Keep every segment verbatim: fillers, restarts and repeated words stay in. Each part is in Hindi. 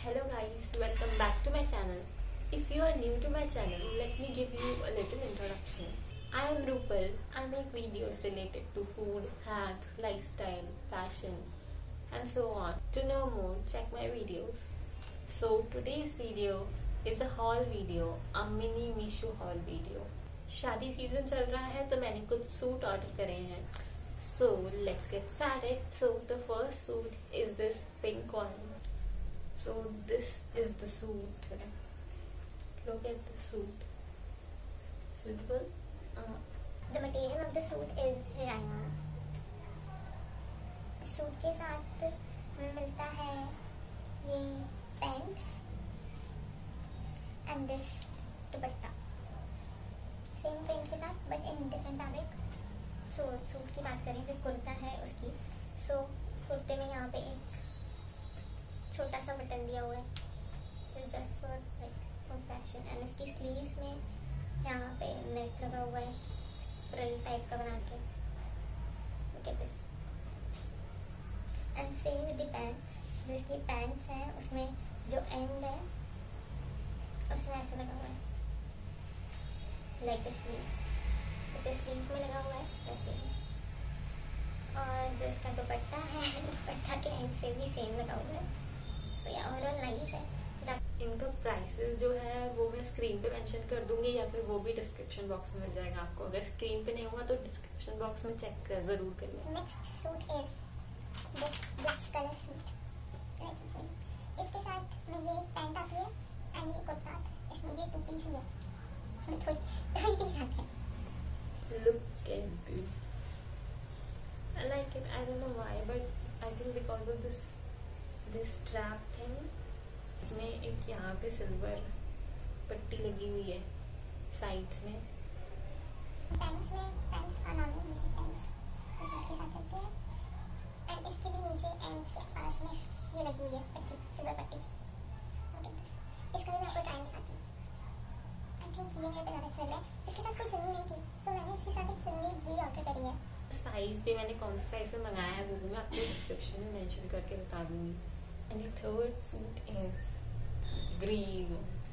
Hello guys, welcome back to my channel. If you are new to my channel, let me give you a little introduction. I am Rupal. I make videos related to food, hacks, lifestyle, fashion and so on. To know more, check my videos. So today's video is a haul video, a mini Meesho haul video. शादी सीजन चल रहा है तो मैंने कुछ सूट ऑर्डर करे हैं. So let's get started. So the first suit is this pink one. So this is the suit. Look at the suit. It's beautiful. Uh, The material of the suit is rayon. Suit के साथ मिलता है ये pants and this dupatta same print के साथ but in different fabric. So suit की बात करें जो कुर्ता है उसकी. सो so, कुर्ते में यहाँ पे एक छोटा सा बटन दिया हुआ है just for like for fashion. And इसकी स्लीव्स में यहाँ पे नेट लगा हुआ है फ्रिल टाइप का बना के. Look at this. And same with the pants. जो इसकी पैंट्स हैं उसमें जो एंड है उसमें ऐसा लगा हुआ है लाइक द स्लीव्स. जैसे स्लीव्स में लगा हुआ है वैसे ही. और जो इसका दुपट्टा है दुपट्टा के एंड से भी सेम लगा हुआ है. सो या ओवरऑल नाइस है. इनका प्राइसेस जो है वो मैं स्क्रीन पे मेंशन कर दूंगी या फिर वो भी डिस्क्रिप्शन बॉक्स में मिल जाएगा आपको. अगर स्क्रीन पे नहीं हुआ तो डिस्क्रिप्शन बॉक्स में चेक कर जरूर करिए. Next suit is this black colour suit. इसके साथ में ये पैंट आती है एंड ये कुर्ता. इसमें ये टू पीस ही है. इसमें थोड़ी थ्री पीस आते हैं. Look at this. I like it. I don't know why, but I think because of this this strap thing. इसमें एक यहाँ पे सिल्वर पट्टी लगी हुई है साइड्स में. पैंट्स में पैंट्स का नाम है जैसे पैंट्स इस सूट के साथ चलते हैं. एंड इसके भी नीचे एंड्स के पास में ये लगी हुई है पट्टी सिल्वर पट्टी. इसका भी मैं आपको ट्राई दिखाती हूँ. आई थिंक ये मेरे पे ज़्यादा अच्छा लग रहा है. इसके साथ कोई चुन्नी नहीं थी सो मैंने इसके साथ एक चुन्नी भी ऑर्डर करी है. साइज भी मैंने कौन सा साइज में मंगाया है वो भी मैं आपको डिस्क्रिप्शन में मेंशन करके बता दूंगी. And the third suit is green.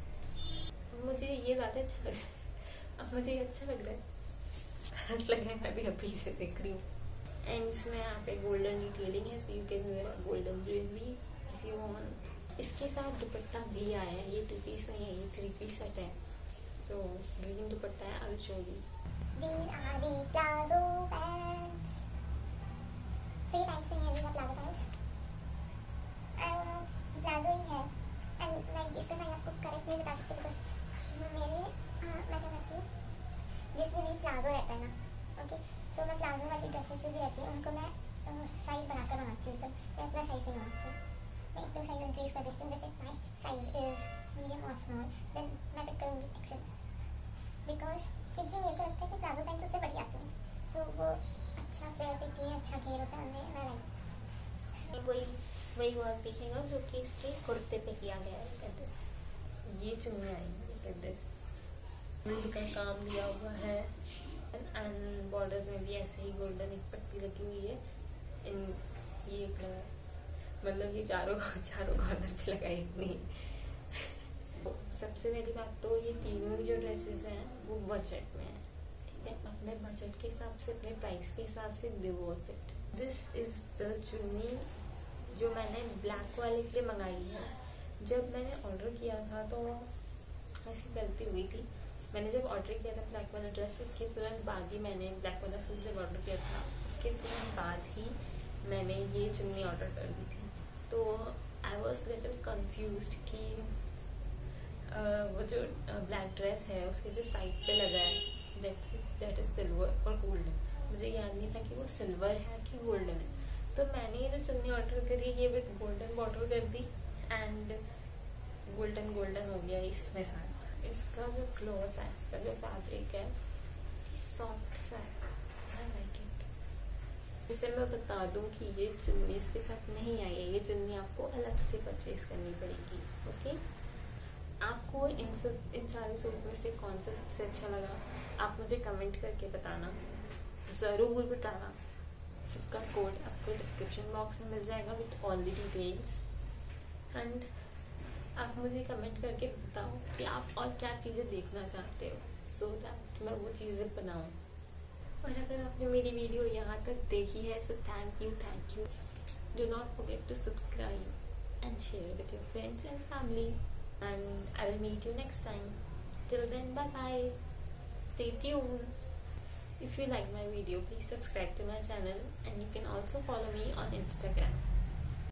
मुझे ये ज़्यादा अच्छा लग रहा है. अब मुझे ये अच्छा लग रहा है. लग रहा है मैं भी अभी से देख रही हूँ. एंड इसमें यहाँ पे गोल्डन डिटेलिंग है. So you can wear golden jewellery if you want. इसके साथ दुपट्टा भी आया है. ये टू पीस नहीं है, ये थ्री पीस सेट है. सो ग्रीन दुपट्टा है. I will show you. These are the plazo pants. So ये pants नहीं है, these are plazo pants. I don't know, plazo ही है. And मैं इसका साइज आपको करेक्ट नहीं बता सकती because मेरे हाँ मैं क्या करती हूँ जिसमें भी प्लाजो रहता है ना. ओके सो मैं प्लाजो वाली ड्रेसेस जो भी रहती है उनको मैं साइज बनाकर मंगाती हूँ. एकदम मैं अपना साइज नहीं मंगाती हूँ. मैं एकदम साइज इंक्रीज कर देती हूँ. जैसे माई साइज इज मीडियम और स्मॉल देन मैं पिक करूँगी एक्सेल बिकॉज क्योंकि मेरे को लगता है कि प्लाजो पैंट्स उससे बढ़िया आती हैं. सो वो अच्छा पेयर देती है, अच्छा घेर होता है उनमें. मैं लाइक वही वही वर्क दिखेगा जो कि इसके कुर्ते पे किया गया है. Look at this. ये चुन्नी आई. Look at this. गोल्ड का काम दिया हुआ है एंड बॉर्डर में भी ऐसे ही गोल्डन एक पट्टी लगी हुई है. इन ये एक लगा मतलब ये चारों चारों कॉर्नर पे लगाई इतनी. सबसे पहली बात तो ये तीनों जो ड्रेसेस हैं वो बजट में है. ठीक है, अपने बजट के हिसाब से अपने प्राइस के हिसाब से they worth it. This is the चुन्नी जो मैंने ब्लैक वाले के लिए मंगाई है. जब मैंने ऑर्डर किया था तो ऐसी गलती हुई थी. मैंने जब ऑर्डर किया था ब्लैक वाला ड्रेस उसके तुरंत बाद ही मैंने ब्लैक वाला सूट जब ऑर्डर किया था उसके तुरंत बाद ही मैंने ये चुन्नी ऑर्डर कर दी थी. तो आई वॉज लिटिल कन्फ्यूज्ड कि Uh, वो जो ब्लैक ड्रेस है उसके जो साइड पे लगा है दैट्स दैट इज सिल्वर और गोल्डन. मुझे याद नहीं था कि वो सिल्वर है कि गोल्डन है. तो मैंने ये जो चुन्नी ऑर्डर करी ये विद गोल्डन बॉर्डर कर दी एंड गोल्डन गोल्डन हो गया इसमें सारा. इसका जो क्लॉथ है इसका जो फैब्रिक है सॉफ्ट सा है. I like it. इसे मैं बता दूं कि ये चुन्नी इसके साथ नहीं आई है. ये चुन्नी आपको अलग से परचेज करनी पड़ेगी. Okay okay? आपको इन सब इन सारे सूट में से कौन सा सबसे अच्छा लगा आप मुझे कमेंट करके बताना, ज़रूर बताना. सबका कोड आपको डिस्क्रिप्शन बॉक्स में मिल जाएगा with all the details. And आप मुझे कमेंट करके बताओ कि आप और क्या चीज़ें देखना चाहते हो, सो so दैट मैं वो चीज़ें बनाऊँ। और अगर आपने मेरी वीडियो यहाँ तक देखी है, so thank you thank you. Do not forget to subscribe and share with your friends and family, and I will meet you next time. Till then, bye bye. Stay tuned. If you like my video, please subscribe to my channel, and you can also follow me on Instagram.